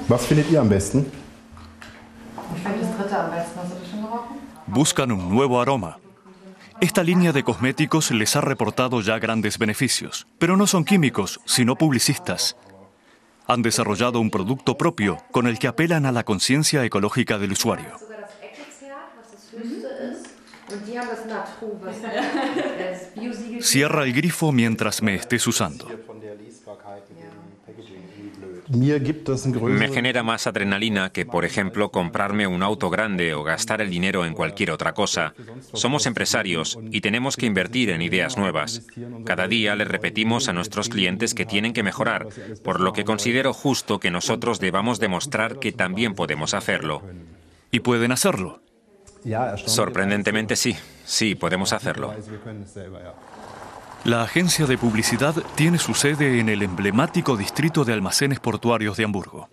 Was findet ihr am besten? Buscan un nuevo aroma. Esta línea de cosméticos les ha reportado ya grandes beneficios, pero no son químicos, sino publicistas. Han desarrollado un producto propio con el que apelan a la conciencia ecológica del usuario. Cierra el grifo mientras me estés usando. Me genera más adrenalina que, por ejemplo, comprarme un auto grande o gastar el dinero en cualquier otra cosa. Somos empresarios y tenemos que invertir en ideas nuevas. Cada día les repetimos a nuestros clientes que tienen que mejorar, por lo que considero justo que nosotros debamos demostrar que también podemos hacerlo. ¿Y pueden hacerlo? Sorprendentemente sí. Sí, podemos hacerlo. La agencia de publicidad tiene su sede en el emblemático distrito de almacenes portuarios de Hamburgo.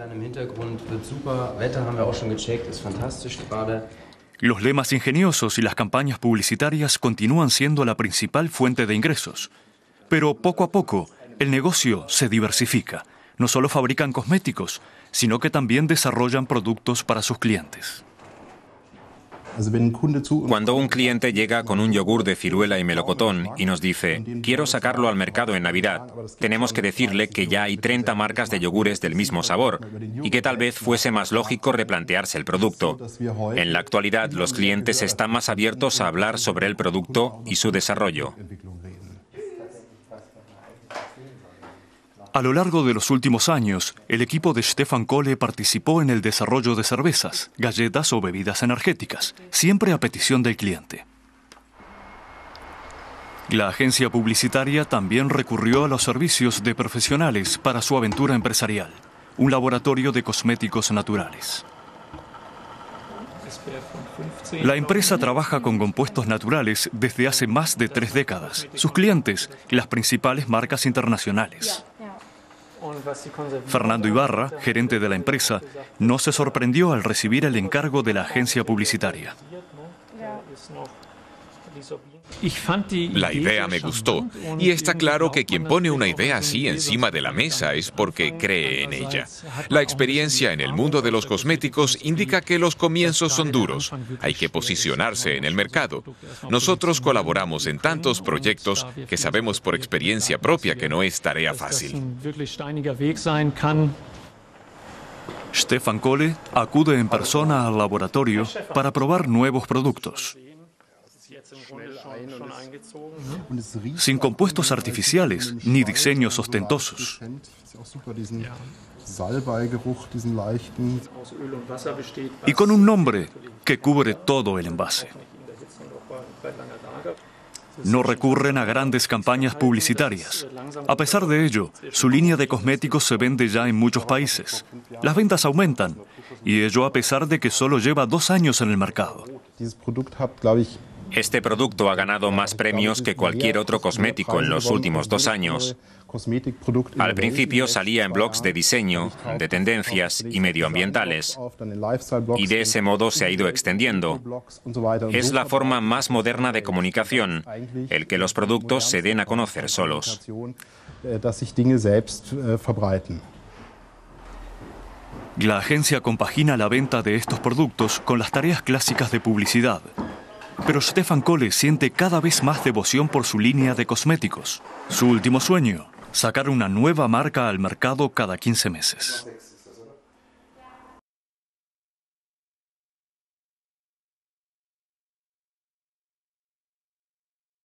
Los lemas ingeniosos y las campañas publicitarias continúan siendo la principal fuente de ingresos. Pero poco a poco, el negocio se diversifica. No solo fabrican cosméticos, sino que también desarrollan productos para sus clientes. Cuando un cliente llega con un yogur de ciruela y melocotón y nos dice, quiero sacarlo al mercado en Navidad, tenemos que decirle que ya hay 30 marcas de yogures del mismo sabor y que tal vez fuese más lógico replantearse el producto. En la actualidad, los clientes están más abiertos a hablar sobre el producto y su desarrollo. A lo largo de los últimos años, el equipo de Stefan Kolle participó en el desarrollo de cervezas, galletas o bebidas energéticas, siempre a petición del cliente. La agencia publicitaria también recurrió a los servicios de profesionales para su aventura empresarial, un laboratorio de cosméticos naturales. La empresa trabaja con compuestos naturales desde hace más de 3 décadas. Sus clientes, las principales marcas internacionales. Fernando Ibarra, gerente de la empresa, no se sorprendió al recibir el encargo de la agencia publicitaria. La idea me gustó, y está claro que quien pone una idea así encima de la mesa es porque cree en ella. La experiencia en el mundo de los cosméticos indica que los comienzos son duros. Hay que posicionarse en el mercado. Nosotros colaboramos en tantos proyectos que sabemos por experiencia propia que no es tarea fácil. Stefan Kolle acude en persona al laboratorio para probar nuevos productos. Sin compuestos artificiales ni diseños ostentosos. Y con un nombre que cubre todo el envase. No recurren a grandes campañas publicitarias. A pesar de ello, su línea de cosméticos se vende ya en muchos países. Las ventas aumentan, y ello a pesar de que solo lleva 2 años en el mercado. Este producto ha ganado más premios que cualquier otro cosmético en los últimos 2 años. Al principio salía en blogs de diseño, de tendencias y medioambientales, y de ese modo se ha ido extendiendo. Es la forma más moderna de comunicación, el que los productos se den a conocer solos. La agencia compagina la venta de estos productos con las tareas clásicas de publicidad. Pero Stefan Kolle siente cada vez más devoción por su línea de cosméticos. Su último sueño, sacar una nueva marca al mercado cada 15 meses.